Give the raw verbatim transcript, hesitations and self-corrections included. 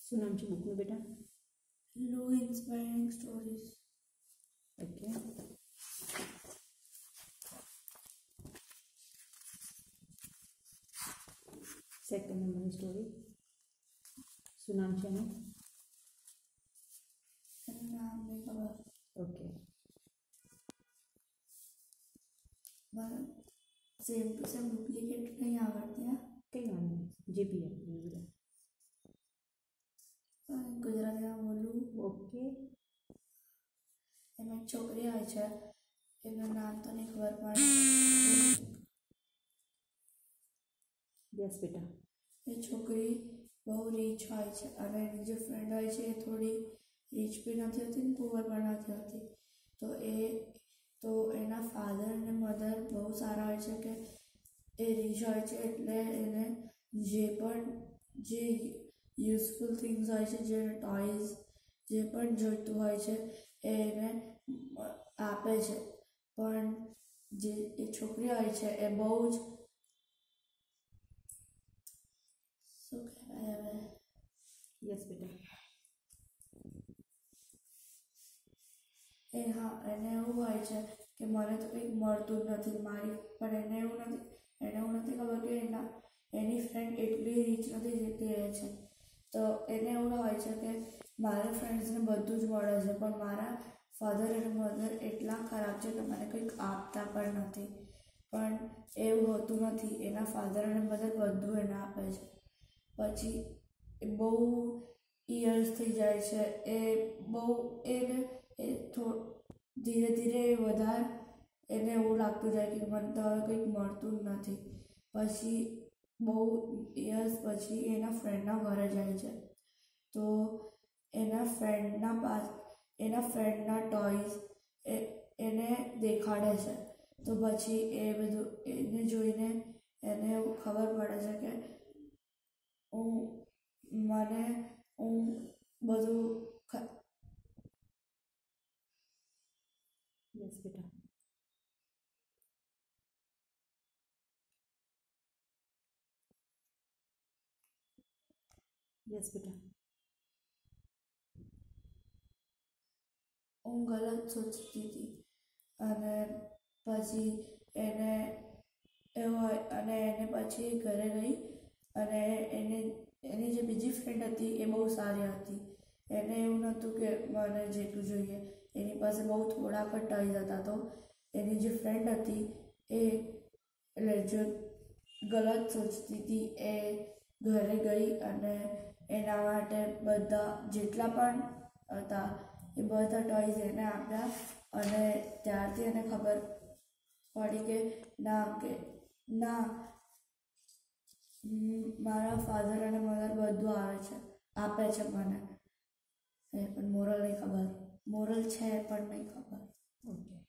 શું નામ છે બુકનું બેટા? લો ઇન્સ્પાયરિંગ સ્ટોરીઝ. ઓકે, સેકન્ડ નંબરની સ્ટોરી શું નામ છે એનું? એનું નામ નહીં ખબર. Okay, same to same duplicate નહીં આવડતી. હા, કંઈ વાંધો નહીં, જે બી આપી બધા. ગુજરાતીમાં બોલું. ઓકે, એમાં એક છોકરી હોય છે, એનું નામ તો નહીં ખબર પણ યસ બેટા. એ છોકરી બહુ રીચ હોય છે અને એની જે ફ્રેન્ડ હોય છે એ થોડી રીચ બી નથી હોતી ને પુઅર પણ નથી હોતી. તો એ તો એના ફાધર અને મધર બહુ સારા હોય છે કે એ રીચ હોય છે એટલે એને જે પણ જે યુઝફુલ થિંગ્સ હોય છે, જે ટોયઝ જે પણ જોઈતું હોય છે એ એને આપે છે. પણ જે એ છોકરી હોય છે એ બહુ જ શું કહેવાય હવે યસ બેટા. એ હા, એને એવું હોય છે કે મને તો કંઈક મળતું જ નથી મારી, પણ એને એવું નથી એને એવું નથી ખબર કે એના એની ફ્રેન્ડ એટલી રીચ નથી જેટલી એ છે. તો એને એવું હોય છે કે મારા ફ્રેન્ડ્સને બધું જ મળે છે પણ મારા ફાધર અને મધર એટલા ખરાબ છે કે મને કંઈક આપતા પણ નથી. પણ એવું હોતું નથી, એના ફાધર અને મધર બધું એને આપે છે. પછી એ બહુ ઇયર્સ થઈ જાય છે, એ બહુ એને એ થો ધીરે ધીરે વધારે એને એવું લાગતું જાય કે મને તો હવે કંઈક મળતું જ નથી. પછી બહુ ઇયર્સ પછી એના ફ્રેન્ડના ઘરે જાય છે. તો એના ફ્રેન્ડના પાસ એના ફ્રેન્ડના ટોયઝ એ એને દેખાડે છે. તો પછી એ બધું એને જોઈને એને એવું ખબર પડે છે કે હું મને હું બધું યસ બેટા. યસ બેટા. હું ગલત સોચતી હતી અને પછી એને એવું અને એને પછી ઘરે ગઈ અને એને એની જે બીજી ફ્રેન્ડ હતી એ બહુ સારી હતી. એને એવું નહોતું કે મને જેટલું જોઈએ, એની પાસે બહુ થોડાક જ ટોયઝ હતા. તો એની જે ફ્રેન્ડ હતી એ એટલે જો ગલત સોચતી હતી એ ઘરે ગઈ અને એના માટે બધા જેટલા પણ હતા એ બધા ટોયઝ એને આપ્યા અને ત્યારથી એને ખબર પડી કે ના કે ના મારા ફાધર અને મધર બધું આવે છે આપે છે મને. એ પણ મોરલ નહીં ખબર, મોરલ છે પણ નહીં ખબર. ઓકે,